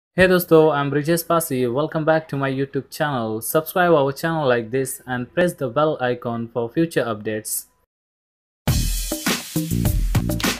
Hey dosto, I'm Brijesh Pasi. Welcome back to my YouTube channel. Subscribe our channel like this and press the bell icon for future updates.